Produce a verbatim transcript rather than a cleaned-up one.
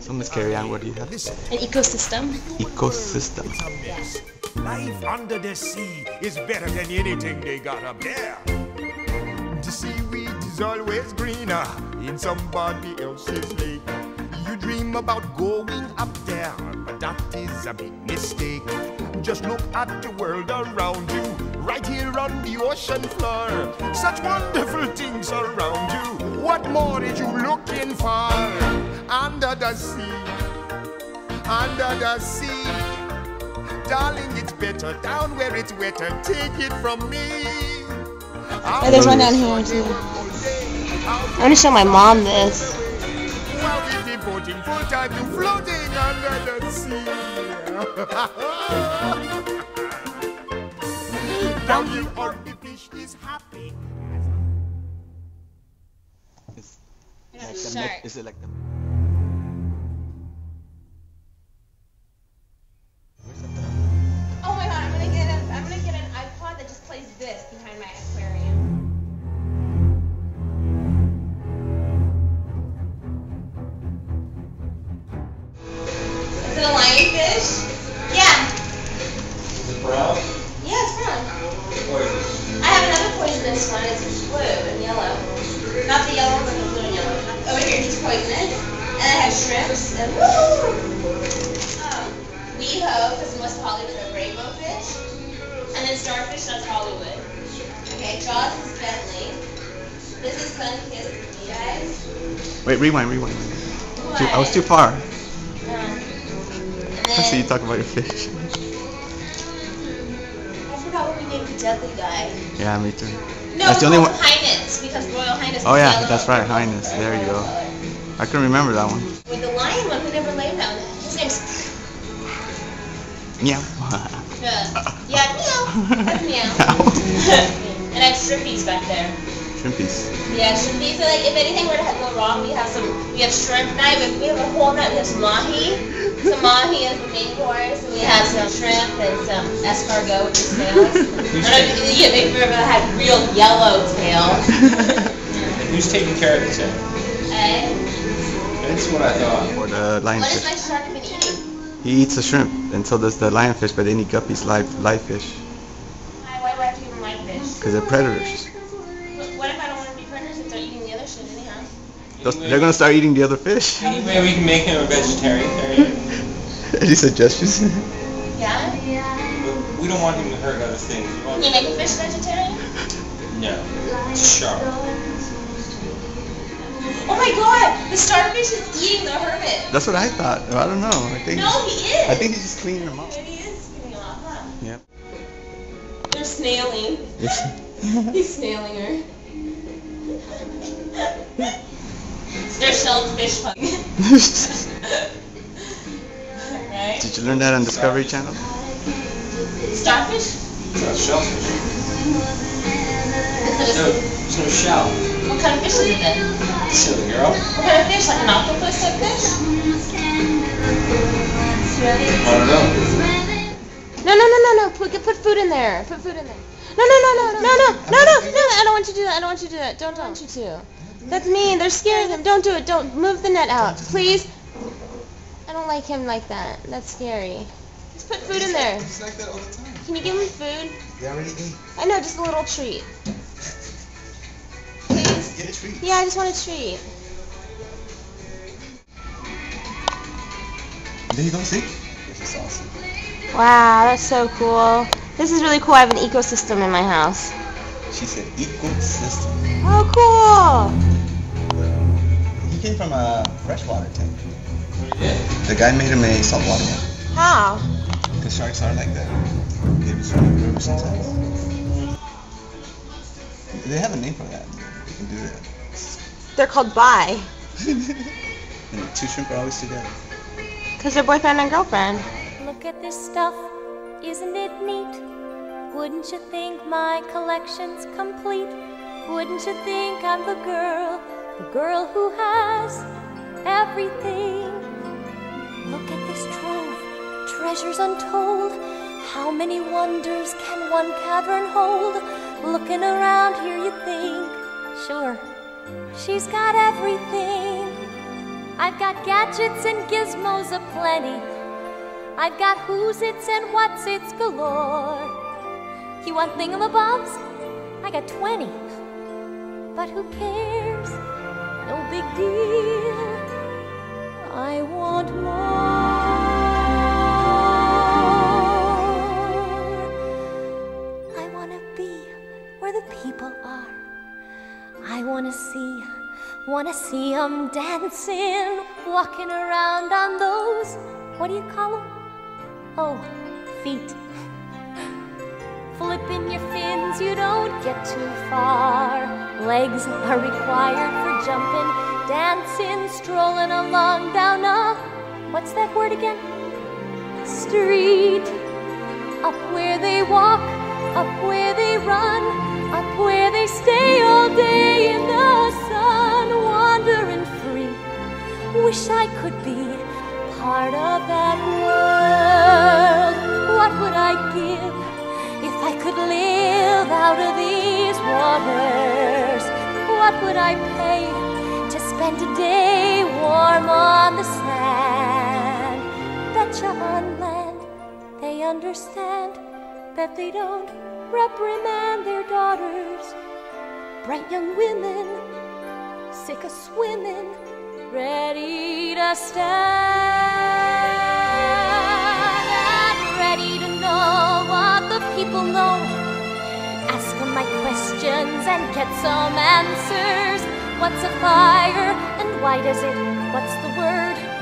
So Miss Kari Ann, what do you have? An ecosystem. Ecosystem. Life under the sea is better than anything they got up there. The seaweed is always greener in somebody else's lake. You dream about going up there, but that is a big mistake. Just look at the world around you, right here on the ocean floor. Such wonderful things around you. What more are you looking for? Under the sea, under the sea. Darling, it's better down where it's wetter. Take it from me. Oh, there's one down here too. I'm gonna show my mom this. While we're devoting full time to floating under the sea. Down here on the fish is happy. Is, like the neck, is it like the... Oh my god, I'm gonna get a, I'm gonna get an iPod that just plays this behind my aquarium. Is it a lionfish? Yeah. Is it brown? Yeah, it's brown. Poisonous. I have another poisonous one. It's blue and yellow. Not the yellow, but the blue and yellow. Over here, he's poisonous. And I have shrimps and woo! Um, WeHo, because in West Hollywood, they're rainbow fish. And then starfish, that's Hollywood. Okay, Jaws is Bentley. This is Sunkissed, you guys. Wait, rewind, rewind. What? Too, I was too far. Um, and I see you then, talk about your fish. I forgot what we named the deadly guy. Yeah, me too. No, That's we the only called one. him Highness, because Royal Highness Oh is yeah, yellow. that's right, Highness. There you go. I couldn't remember that one. With the lion one, we never laid down. His name's... Meow. Yeah, yeah, meow. That's meow. And I have shrimpies back there. Shrimpies. Yeah, shrimpies. So like, if anything were to go wrong, we have some. We have shrimp night. We have, we have a whole night. We have some mahi. Some mahi is the main course. And we have some shrimp and some escargot, which is snails. I don't know if, yeah, they've ever had real yellow tail. And who's taking care of the tail? Eh? That's what I thought. Or the What has lionfish. my shark been eating? He eats the shrimp, and so does the lionfish, but they eat guppies, live, live fish. Why, why do I have to give them like fish? Because they're predators. What, what if I don't want to be predators and start eating the other shit anyhow? Those, they're going to start eating the other fish. Any way we can make him a vegetarian? Any suggestions? Yeah? We don't want him to hurt other things. We want Can you make a fish vegetarian? No. It's sharp. Oh my god! The starfish is eating the hermit! That's what I thought. I don't know. I think. No, he is! I think he's just cleaning them off. Maybe he is skinning off, huh? Yep. They're snailing. He's snailing her. They're shellfish hugging. Right? Did you learn that on Discovery Channel? Starfish? That's shellfish. Is it a, No, there's no shell. what kind of fish is it then? Silly girl. What kind of fish? Like an octopus type fish? I don't know. No, no, no, no, no. Put, put food in there. Put food in there. No, no, no, no, no, no, no, no, no. I don't want you to do that. I don't want you to do that. Don't, don't want you to. That's mean. They're scaring him. Don't do it. Don't move the net out, please. I don't like him like that. That's scary. Just put food in there. He's like that all the time. Can you give him food? They already ate. I know, just a little treat. Please? Get a treat. Yeah, I just want a treat. There you go, see? This is awesome. Wow, that's so cool. This is really cool. I have an ecosystem in my house. She said ecosystem. Oh, cool. He came from a freshwater tank. Yeah. The guy made him a saltwater one. How? Because sharks are like that. They just swim through sometimes. They have a name for that. They can do that. They're called bi. And two shrimp are always together. Because they're boyfriend and girlfriend. Look at this stuff, isn't it neat? Wouldn't you think my collection's complete? Wouldn't you think I'm the girl, the girl who has everything? Look at this trove, treasures untold. How many wonders can one cavern hold? Looking around here you think, sure, she's got everything. I've got gadgets and gizmos aplenty. I've got who's its and what's its galore. You want thingamabobs? I got twenty. But who cares? No big deal. I want more. I want to be where the people are. I want to see, want to see 'em dancing, walking around on those, what do you call 'em? Oh, feet. Flipping your fins, you don't get too far. Legs are required for jumping, dancing, strolling along down a, what's that word again? Street. Up where they walk, up where they run, up where they stay all day in the sun, wandering free. Wish I could be part of that world. What would I give if I could live out of these waters? What would I pay to spend a day warm on the sand? Betcha on land they understand that they don't reprimand their daughters. Bright young women, sick of swimming, ready to stand and ready to know what the people know. Ask them my questions and get some answers. What's a fire and why does it? What's the word?